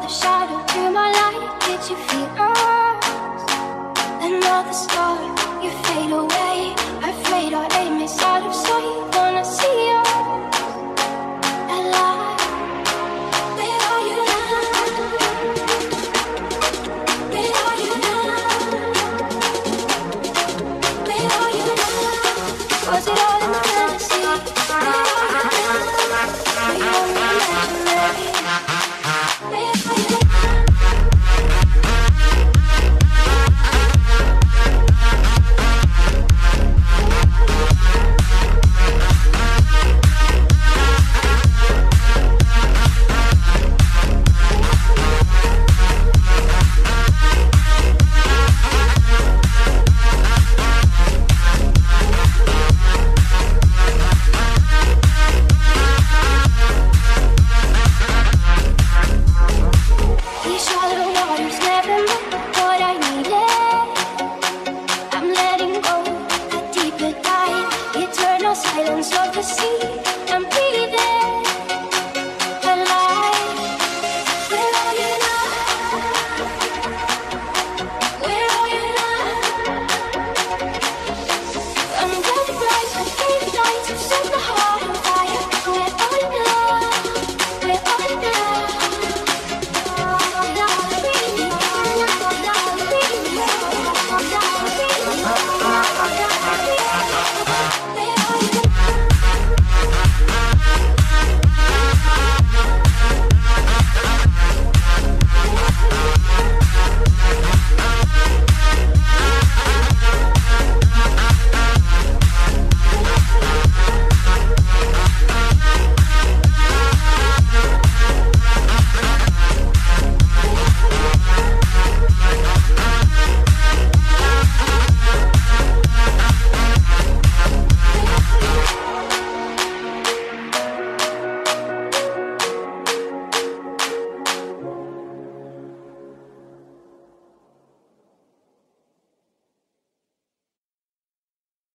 the shadow to my light. Did you feel us? Another star, you fade away. Afraid our aim is out of sight. Wanna see us alive. Where are you now? Where are you now? Where are you now? Was it all in the fantasy? Where are you now? Are you only imaginary? Where are you now? Silence of the sea.